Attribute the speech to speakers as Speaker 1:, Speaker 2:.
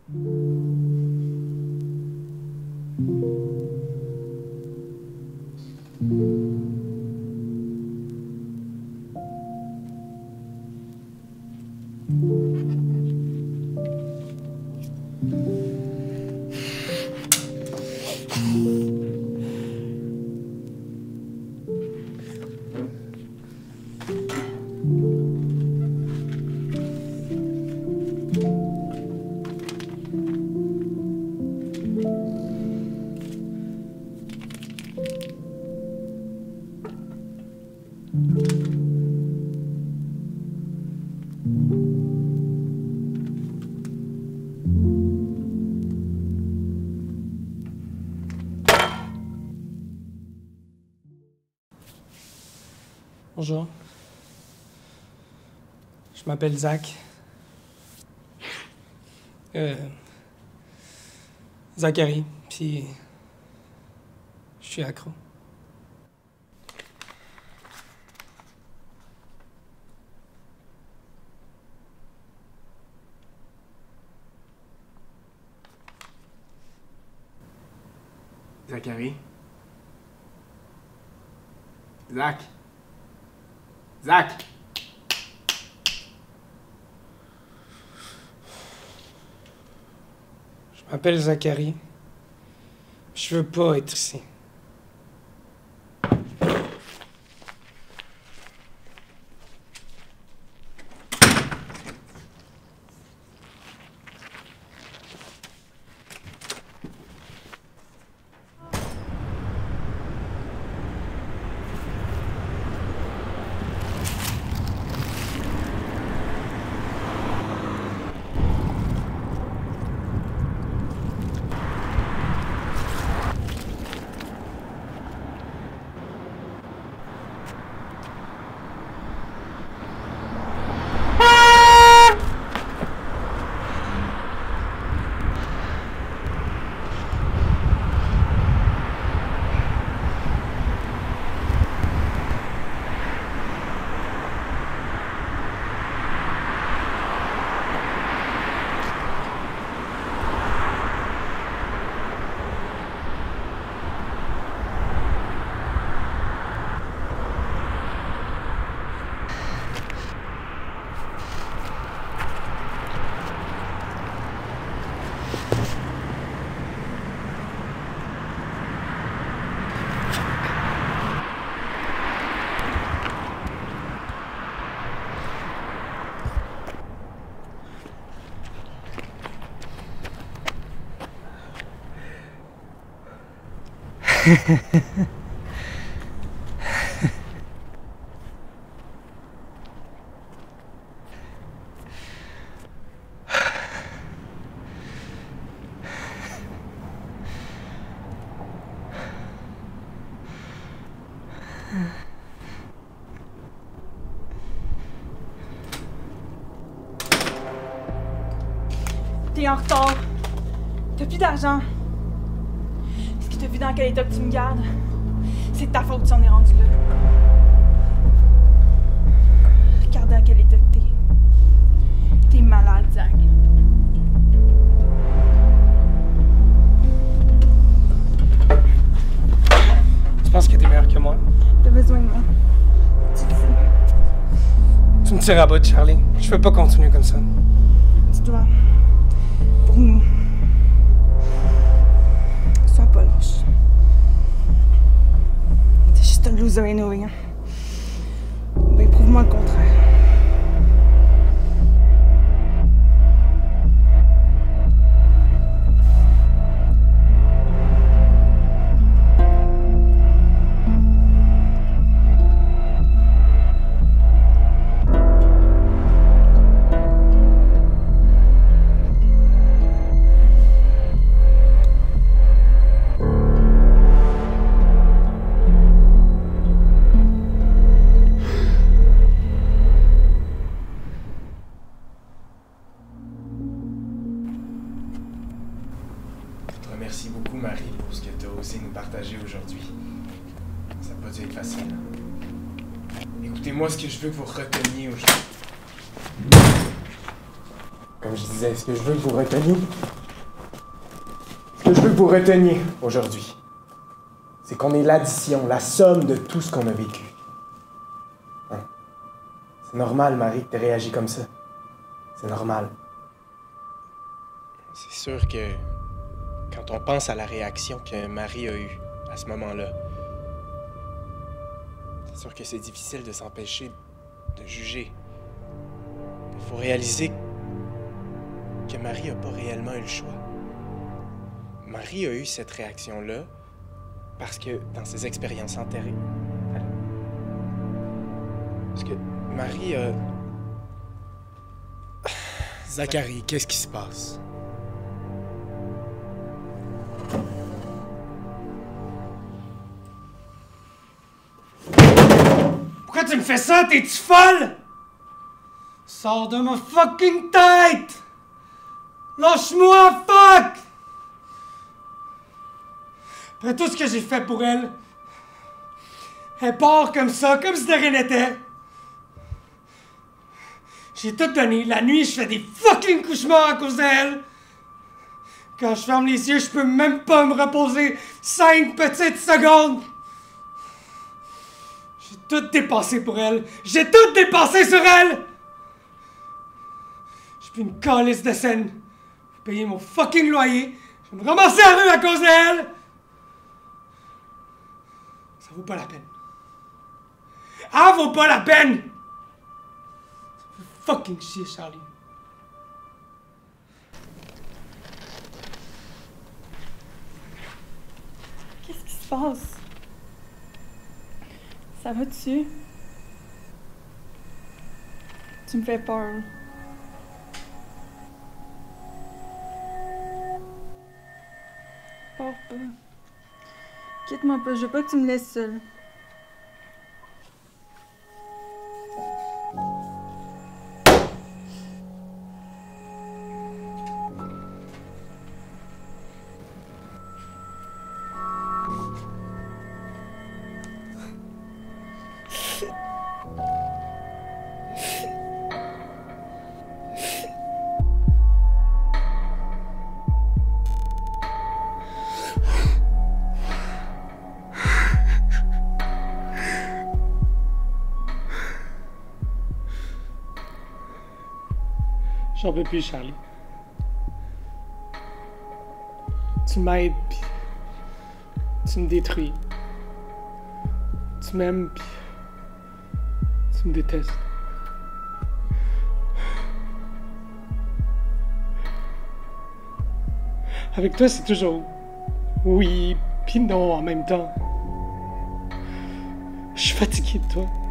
Speaker 1: Bonjour. Je m'appelle Zach. Zachary, puis je suis accro.
Speaker 2: Zachary? Zach? Zach!
Speaker 1: Je m'appelle Zachary. Je veux pas être ici.
Speaker 3: T'es en retard. T'as plus d'argent. Est-ce que t'as vu dans quel état que tu me gardes? C'est de ta faute si on est rendu là. Regarde dans quel état que t'es. T'es malade, Zach.
Speaker 1: Tu penses que t'es meilleur que moi?
Speaker 3: T'as besoin de moi. Tu le sais.
Speaker 1: Tu me tires à bout, Charlie. Je peux pas continuer comme ça.
Speaker 3: Tu dois. Pour nous. Sois pas lâche. T'es juste un loser anyway, hein. Ben, prouve-moi le contraire.
Speaker 2: Merci beaucoup, Marie, pour ce que tu as osé nous partager aujourd'hui. Ça n'a pas dû être facile. Écoutez-moi, ce que je veux que vous reteniez aujourd'hui. Comme je disais, ce que je veux que vous reteniez... Ce que je veux que vous reteniez aujourd'hui, c'est qu'on est l'addition, la somme de tout ce qu'on a vécu. Hein? C'est normal, Marie, que tu aies réagi comme ça. C'est normal. C'est sûr que quand on pense à la réaction que Marie a eue à ce moment-là, c'est sûr que c'est difficile de s'empêcher de juger. Il faut réaliser que Marie n'a pas réellement eu le choix. Marie a eu cette réaction-là parce que dans ses expériences antérieures... Parce que Marie a... Zachary, qu'est-ce qui se passe?
Speaker 1: Pourquoi tu me fais ça? T'es-tu folle? Sors de ma fucking tête! Lâche-moi, fuck! Après tout ce que j'ai fait pour elle, elle part comme ça, comme si de rien n'était. J'ai tout donné. La nuit, je fais des fucking cauchemars à cause d'elle. Quand je ferme les yeux, je peux même pas me reposer 5 petites secondes. J'ai tout dépensé pour elle. J'ai tout dépensé sur elle! J'ai plus une calisse de scène. J'ai payé mon fucking loyer. Je vais me ramasser à la rue à cause d'elle! Ça vaut pas la peine. Ah, vaut pas la peine! Ça fait fucking chier, Charlie.
Speaker 3: Qu'est-ce qui se passe? Ça va-tu? Tu me fais peur. Pars pas. Quitte-moi pas, je veux pas que tu me laisses seule.
Speaker 1: J'en peux plus, Charlie. Tu m'aides, pis tu me détruis. Tu m'aimes, pis tu me détestes. Avec toi, c'est toujours oui, pis non en même temps. Je suis fatigué de toi.